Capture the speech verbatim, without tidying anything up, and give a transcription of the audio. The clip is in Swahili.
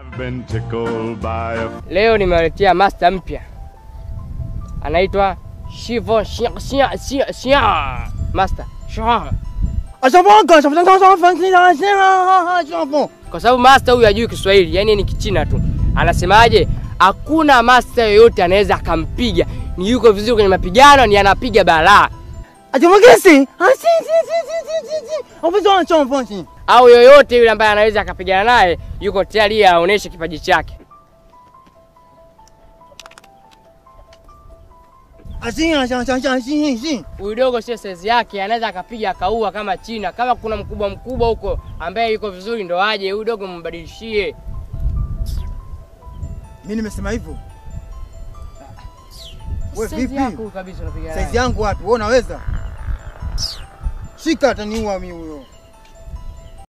Leo nimewaletea master mpya. Anaitwa Shivo Xia Xia Xia Xia Master. Xia. Kwa sababu master huyu hajui Kiswahili, yani ni Kichina tu. Anasemaje? Hakuna master yoyote anaweza akampiga. Ni yuko vizuri kwenye mapigano, ni anapiga balaa. Au yoyote yule ambaye anaweza akapigana naye yuko tayari aoneshe kipaji chake. Huyu dogo sio size yake, anaweza akapiga akaua kama China. Kama kuna mkubwa mkubwa huko ambaye yuko vizuri ndo aje, huyu dogo mbadilishie. Mimi nimesema hivyo. Wewe vipi? Yako kabisa unapiga. Size yangu wapi? Wewe unaweza? Shika ataniua mimi huyo.